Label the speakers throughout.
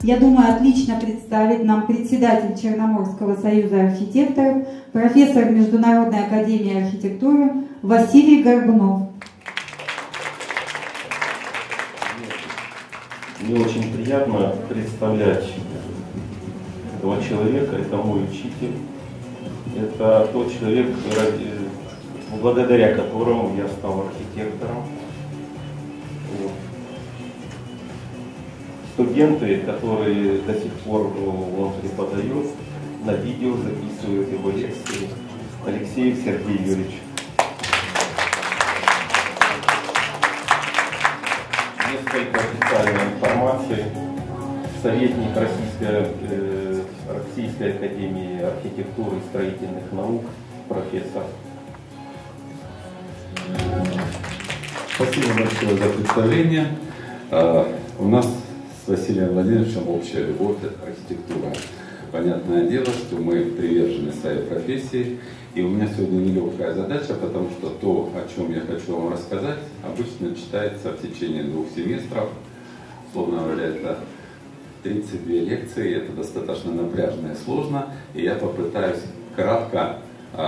Speaker 1: я думаю, отлично представит нам председатель Черноморского союза архитекторов, профессор Международной академии архитектуры Василий Горбунов.
Speaker 2: Мне очень приятно представлять этого человека. Это мой учитель. Это тот человек, благодаря которому я стал архитектором. Вот. Студенты, которые до сих пор он преподает, на видео записывают его лекции. Алексеев Сергей Юрьевич. Несколько официальной информации. Советник Российской академии архитектуры и строительных наук, профессор.
Speaker 3: Спасибо большое за представление. У нас с Василием Владимировичем общая любовь – это архитектура. Понятное дело, что мы привержены своей профессии. И у меня сегодня нелегкая задача, потому что то, о чем я хочу вам рассказать, обычно читается в течение 2 семестров. Условно говоря, это 32 лекции, это достаточно напряжно и сложно. И я попытаюсь кратко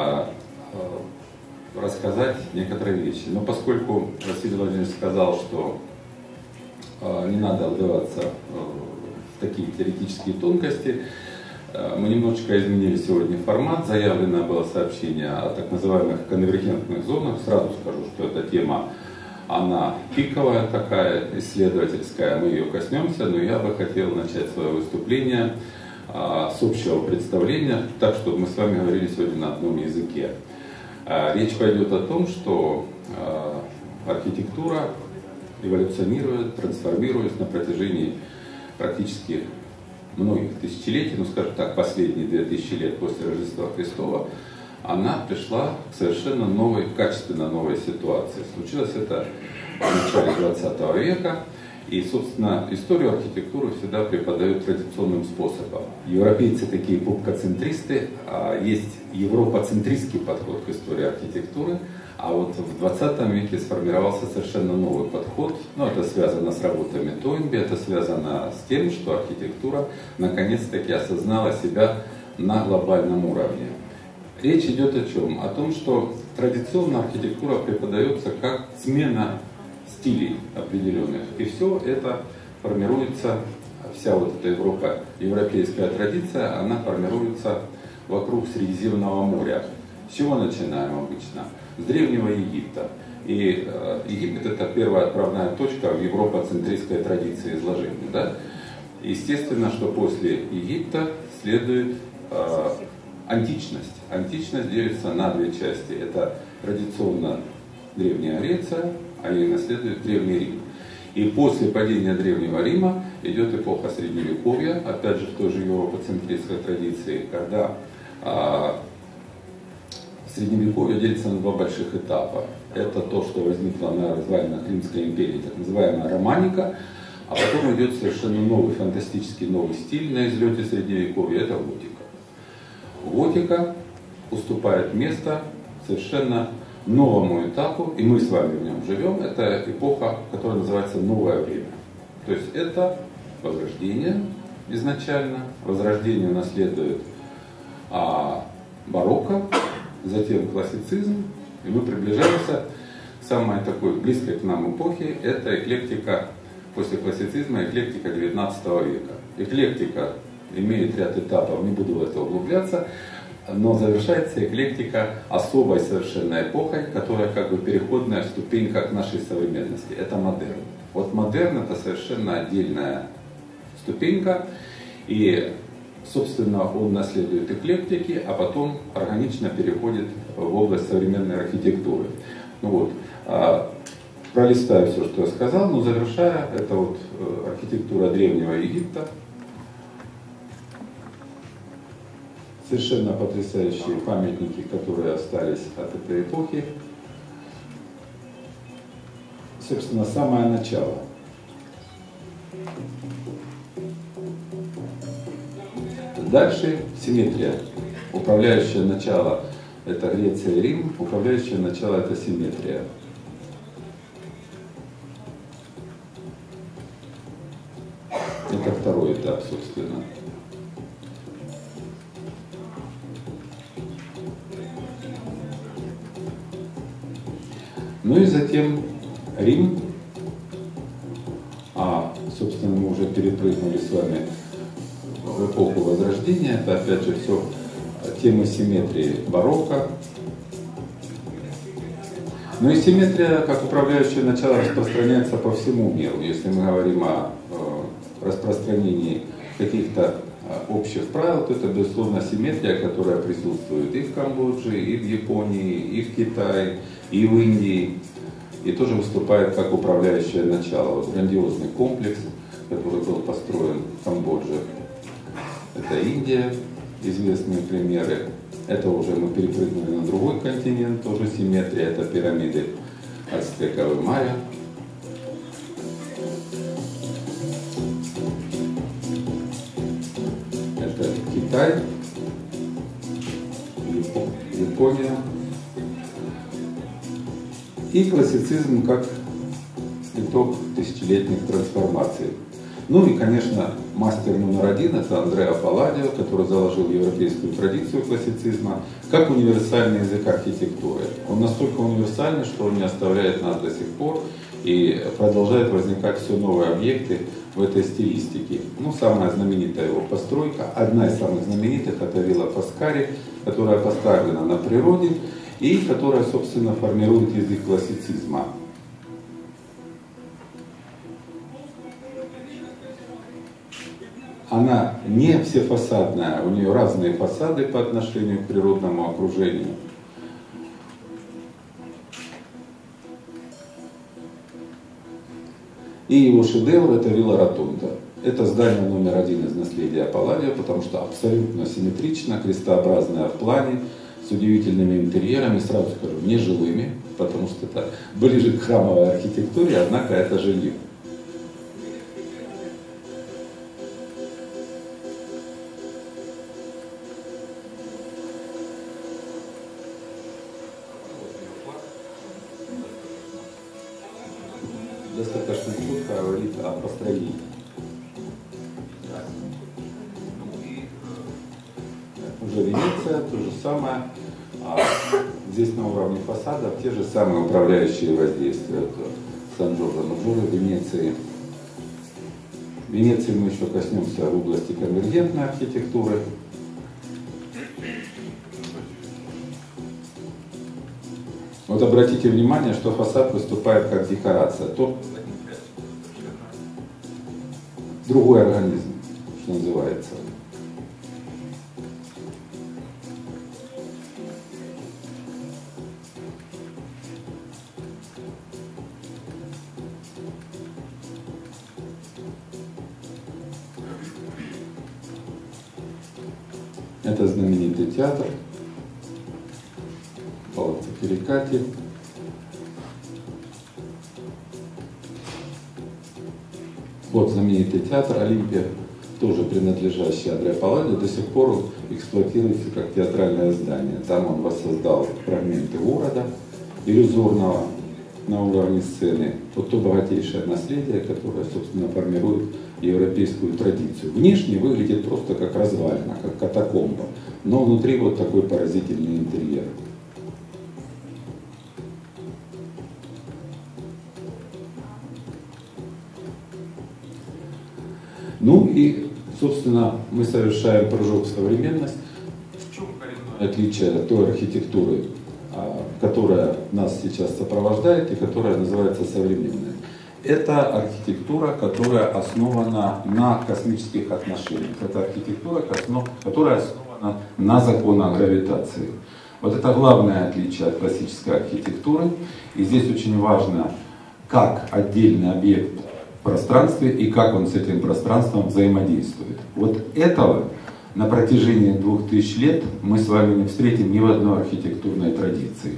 Speaker 3: рассказать некоторые вещи. Но поскольку Василий Владимирович сказал, что не надо вдаваться в такие теоретические тонкости, мы немножечко изменили сегодня формат. Заявлено было сообщение о так называемых конвергентных зонах. Сразу скажу, что эта тема, она пиковая такая, исследовательская, мы ее коснемся, но я бы хотел начать свое выступление с общего представления, так, чтобы мы с вами говорили сегодня на одном языке. Речь пойдет о том, что архитектура эволюционирует, трансформируется на протяжении практически многих тысячелетий, ну скажем так, последние 2000 лет после Рождества Христова, она пришла к совершенно новой, качественно новой ситуации. Случилось это в начале 20 века, и, собственно, историю архитектуры всегда преподают традиционным способом. Европейцы такие пупкоцентристы, а есть европоцентристский подход к истории архитектуры, а вот в 20 веке сформировался совершенно новый подход. Ну, это связано с работами Тойнби, это связано с тем, что архитектура наконец-таки осознала себя на глобальном уровне. Речь идет о чем? О том, что традиционно архитектура преподается как смена стилей определенных. И все это формируется, вся вот эта европейская традиция, она формируется вокруг Средиземного моря. С чего начинаем обычно? С Древнего Египта. И Египет — это первая отправная точка в европоцентристской традиции изложения. Да? Естественно, что после Египта следует античность. Античность делится на 2 части. Это традиционно Древняя Греция, а ей наследует Древний Рим. И после падения Древнего Рима идет эпоха Средневековья, опять же в той же европоцентристской традиции, когда Средневековье делится на 2 больших этапа. Это то, что возникло на развалинах Римской империи, так называемая романика, а потом идет совершенно новый, фантастический новый стиль на излете Средневековья, это готика. Готика уступает место совершенно новому этапу, и мы с вами в нем живем. Это эпоха, которая называется новое время. То есть это возрождение изначально. Возрождение наследует барокко, затем классицизм, и мы приближаемся к самой такой близкой к нам эпохе. Это эклектика, после классицизма, эклектика 19 века. Эклектика имеет ряд этапов, не буду в это углубляться, но завершается эклектика особой совершенно эпохой, которая как бы переходная ступенька к нашей современности. Это модерн. Вот модерн — это совершенно отдельная ступенька, и, собственно, он наследует эклектики, а потом органично переходит в область современной архитектуры. Ну вот, пролистаю все, что я сказал, но завершая, это вот архитектура Древнего Египта. Совершенно потрясающие памятники, которые остались от этой эпохи. Собственно, самое начало. Дальше симметрия. Управляющее начало — это Греция и Рим, управляющее начало — это симметрия. Это 2-й этап. собственно. Ну и затем Рим, собственно, мы уже перепрыгнули с вами в эпоху Возрождения, это опять же все темы симметрии барокко. Но и симметрия, как управляющее начало, распространяется по всему миру. Если мы говорим о распространении каких-то общих правил, то это, безусловно, симметрия, которая присутствует и в Камбодже, и в Японии, и в Китае, и в Индии, и тоже выступает как управляющее начало. Вот грандиозный комплекс, который был построен в Камбодже, это Индия, известные примеры. Это уже мы перепрыгнули на другой континент, тоже симметрия, это пирамиды ацтеков и майя. Это Китай, Япония. И классицизм как итог тысячелетних трансформаций. Ну и, конечно, мастер номер один — это Андреа Палладио, который заложил европейскую традицию классицизма как универсальный язык архитектуры. Он настолько универсальный, что он не оставляет нас до сих пор и продолжает возникать все новые объекты в этой стилистике. Ну, самая знаменитая его постройка, одна из самых знаменитых, это вилла Фаскари, которая поставлена на природе и которая, собственно, формирует язык классицизма. Она не всефасадная, у нее разные фасады по отношению к природному окружению. И его шедевр — это вилла Ротунда. Это здание номер один из наследия Палладио, потому что абсолютно симметрично, крестообразное в плане, с удивительными интерьерами, сразу скажу, нежилыми, потому что это ближе к храмовой архитектуре, однако это жилье. Достаточно четко говорит о построении. Уже Венеция, то же самое. Здесь на уровне фасадов те же самые управляющие воздействия. Сан-Джорджо Маджоре, Венеции. В Венеции мы еще коснемся в области конвергентной архитектуры. Вот обратите внимание, что фасад выступает как декорация. То другой организм, что называется. Это знаменитый театр Палаццо Перикати. Вот знаменитый театр Олимпия, тоже принадлежащий Андреа Палладио, до сих пор эксплуатируется как театральное здание. Там он воссоздал фрагменты города иллюзорного на уровне сцены. Вот то богатейшее наследие, которое, собственно, формирует европейскую традицию. Внешне выглядит просто как развалина, как катакомба, но внутри вот такой поразительный интерьер. Ну и, собственно, мы совершаем прыжок в современность. В чем коренное отличие той архитектуры, которая нас сейчас сопровождает и которая называется современной? Это архитектура, которая основана на космических отношениях. Это архитектура, которая основана на законах гравитации. Вот это главное отличие от классической архитектуры. И здесь очень важно, как отдельный объект в пространстве и как он с этим пространством взаимодействует. Вот этого на протяжении 2000 лет мы с вами не встретим ни в одной архитектурной традиции.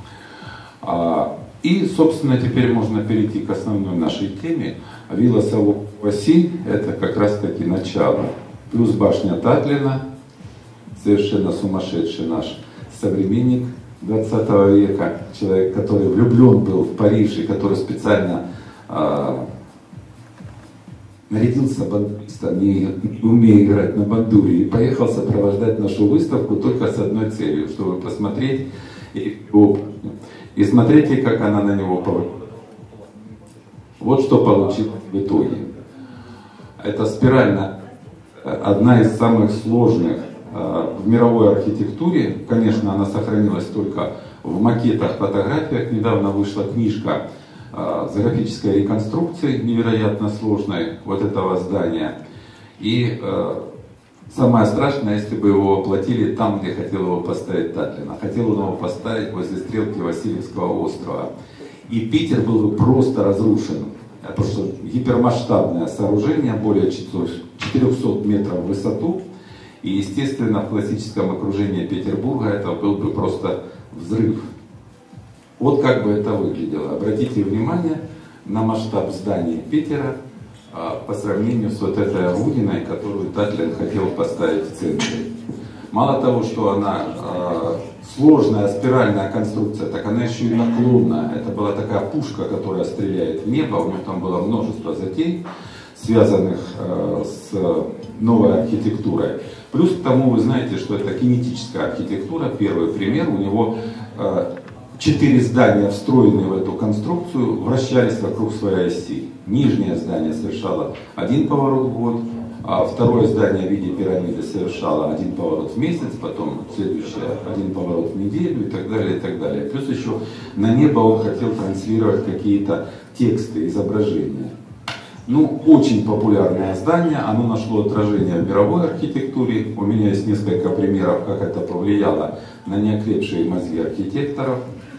Speaker 3: И, собственно, теперь можно перейти к основной нашей теме. Вилла Савой-Васи — это как раз таки начало. Плюс башня Татлина, совершенно сумасшедший наш современник 20 века, человек, который влюблен был в Париж и который специально
Speaker 4: нарядился бандуристом, не умея играть на бандуре, и поехал сопровождать нашу выставку только с одной целью, чтобы посмотреть его. И смотрите, как она на него повлияла. Вот что получилось в итоге. Это спиральная, одна из самых сложных в мировой архитектуре. Конечно, она сохранилась только в макетах, фотографиях. Недавно вышла книжка с графической реконструкцией, невероятно сложной, вот этого здания. И самое страшное, если бы его воплотили там, где хотел его поставить Татлин. А хотел он его поставить возле стрелки Васильевского острова. И Питер был бы просто разрушен. Потому что гипермасштабное сооружение, более 400 метров в высоту. И, естественно, в классическом окружении Петербурга это был бы просто взрыв. Вот как бы это выглядело. Обратите внимание на масштаб здания Питера по сравнению с вот этой Рудиной, которую Татлин хотел поставить в центре. Мало того, что она сложная спиральная конструкция, так она еще и наклонная. Это была такая пушка, которая стреляет в небо. У нее там было множество затей, связанных с новой архитектурой. Плюс к тому, вы знаете, что это кинетическая архитектура. Первый пример, у него 4 здания, встроенные в эту конструкцию, вращались вокруг своей оси. Нижнее здание совершало один поворот в год, а второе здание в виде пирамиды совершало один поворот в месяц, потом следующее один поворот в неделю и так далее, и так далее. Плюс еще на небо он хотел транслировать какие-то тексты, изображения. Ну, очень популярное здание, оно нашло отражение в мировой архитектуре. У меня есть несколько примеров, как это повлияло на неокрепшие мозги архитекторов.